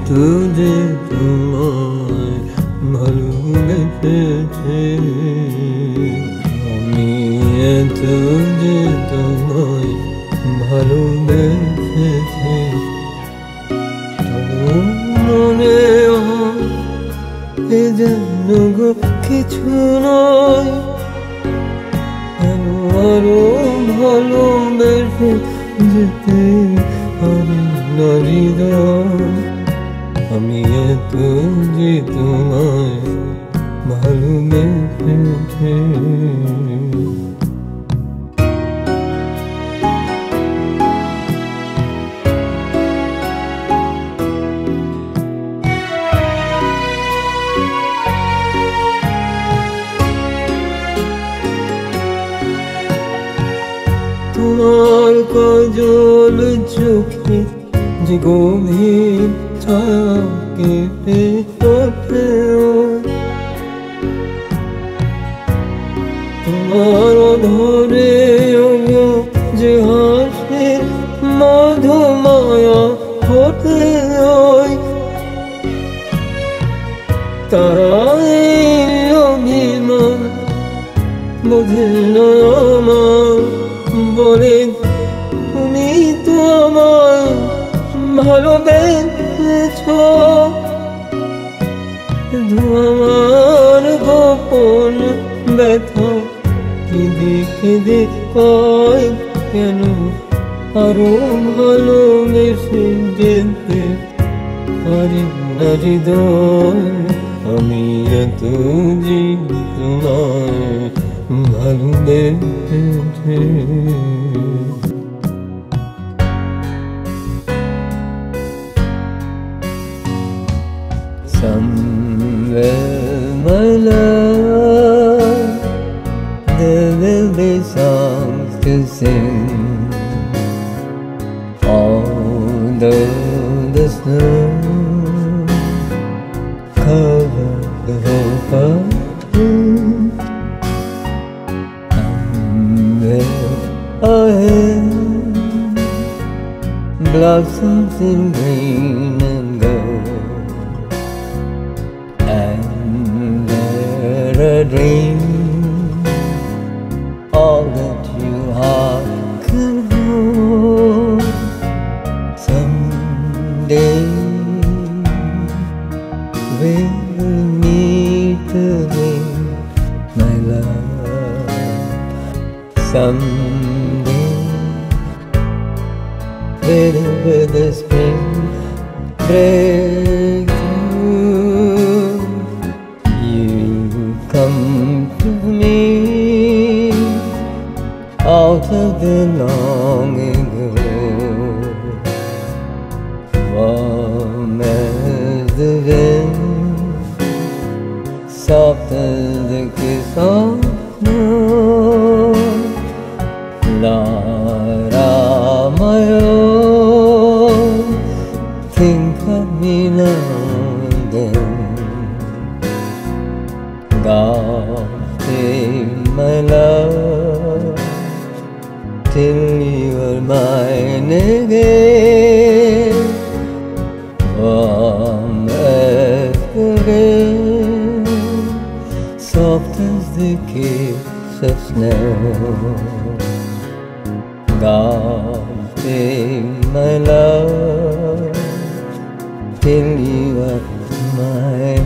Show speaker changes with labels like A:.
A: तुझे তোমায় ভালোবেসেছি আমি তুঝে তোমায় ভালোবেসেছি মনে হয় এ যেন গো কিছু নয় আরো ভালোবেসে যেতে পারি না হৃদয় আমি তুঝে তোমায় ভালোবেসেছি তোমার কাজল চোখে যে গভীর ছায়া কেটে ওঠে তোমার ধরে যে হাসে মধুমায়া ফোটে তারা অভিমান বোঝে না আমার বলে তুমি তো আমায় ভালোবেসেছ আমার গোপন ব্যথা কেঁদে কেঁদে কয় কেন আরো ভালোবেসে যেতে পারি না হৃদয় আমি তুঝে তোমায় ভালোবেসেছি Somewhere, my love, there will be songs to sing. Although the snow covers the whole earth, somewhere ahead, blossoms in green and gold. A dream, all that your heart could hold. Someday we'll meet again, my love. Someday, whenever the spring breaks, come to me out of the long ago, warm as the wind, soft as the kiss of snow. Lara, my own, think of me now and then. God save my love till you are mine again, warm as the rain, soft as the kiss of snow. God save my love till you are mine